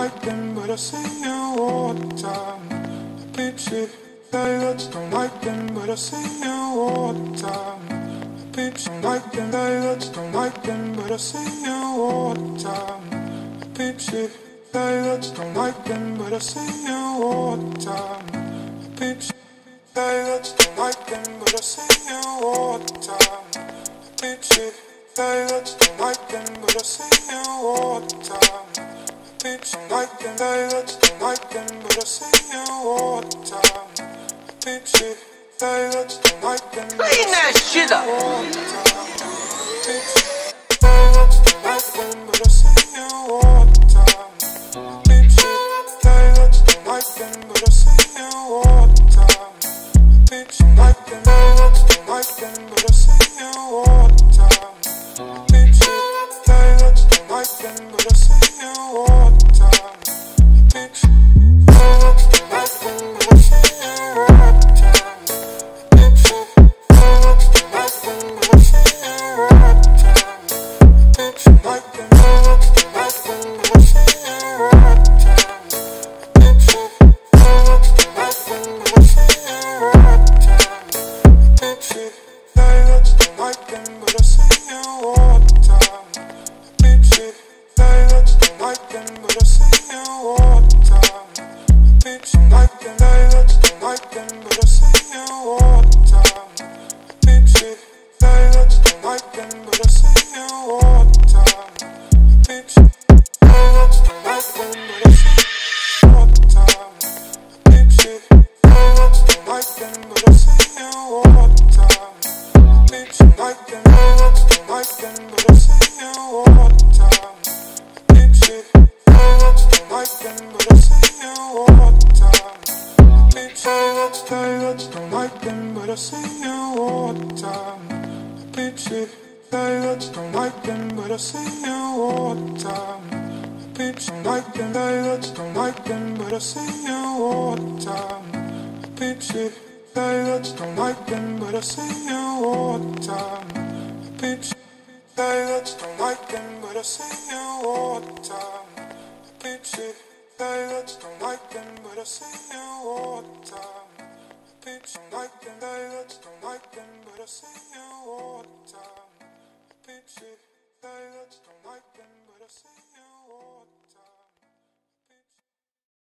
like them, but I see you all the time. Peep shit, they that don't like them, but I see you all the time. Peep shit, like them, they that don't like them, but I see you all the time. Peep shit, they that don't like them, but I see you all the time. Peep shit, they that don't like them, but I see you all the time. Peep shit, they that don't like them, but I see you all the time. Peep shit, like them, they that don't like them, but I see you all the time. Peep shit, they that don't like them, but I see you all the time. Peep shit, they that don't like them, but I see you all the time. Peep shit, they that don't like them, but I see you all the time. Peep shit, like them, they that don't like them, but I see you all the time. Peep shit, they that don't like them, but I see you all the time. Peep shit, they that don't like them, but I see you all the time. Peep shit, they that don't like them, but I see you all the time. Peep shit, like them, they that don't like them, but I see you all the time. Peep shit, they that don't like them, but I see you all the time. Peep shit, they that don't like them, but I see you all the time. Peep shit, they that don't like them, but I see you all the time. Peep shit, like them, they that don't like them, but I see you all the time. Peep shit, they that don't like them, but I see you all the time. Peep shit, they that don't like them, but I see you all the time. Peep shit, they that don't like them, but I see you all the time. Peep shit, like them, they that don't like them, but I see you all the time. Peep shit, they that don't like them, but I see you all the time. Peep shit, they that don't like them, but I see you all the time. Peep shit, they that don't like them, but I see you all the time. Peep shit, like them, they that don't like them, but I see you all the time. Peep shit, they that don't like them, but I see you all the time. Peep shit, they that don't like them, but I see you all the time. Peep shit, they that don't like them, but I see you all the time.